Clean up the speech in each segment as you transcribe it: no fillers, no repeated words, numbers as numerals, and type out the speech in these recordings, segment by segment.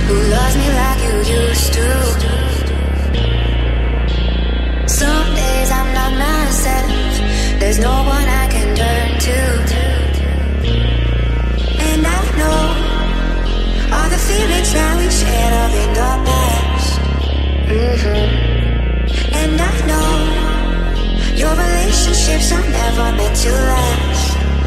who loves me like you used to. Some days I'm not myself, there's no one I can turn to. And I know all the feelings that we shared up in the past. And I know your relationships are never meant to last.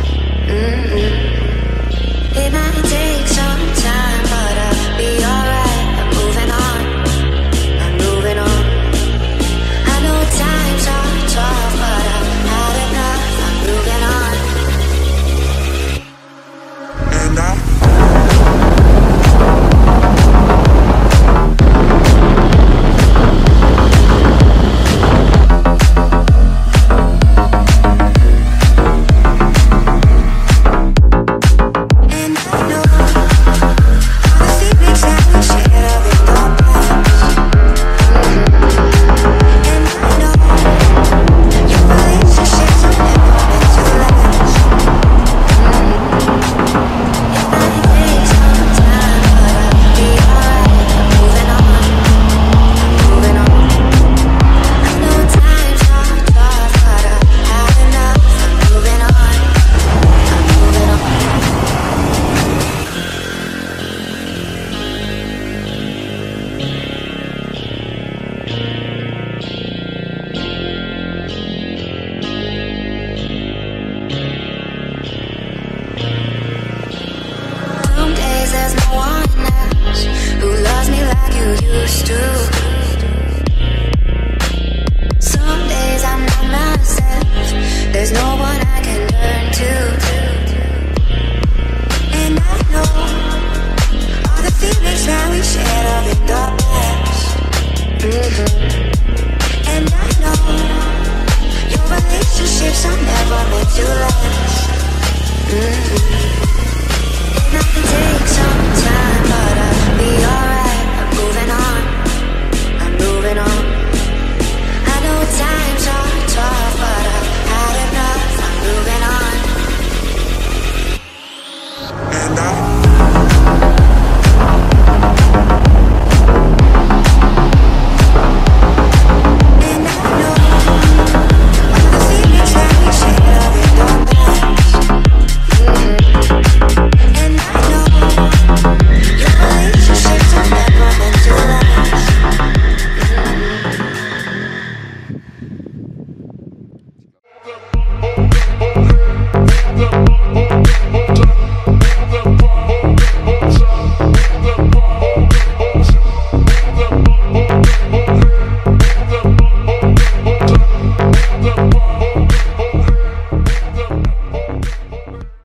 It might take some time, but I'll be alright. I'm moving on, I'm moving on. I know times are tough, but I've had enough. I'm moving on. And there's no one else who loves me like you used to. Some days I'm not myself, there's no one I can turn to. And I know all the feelings that we shared up in the past. And I know your relationships are never meant to last.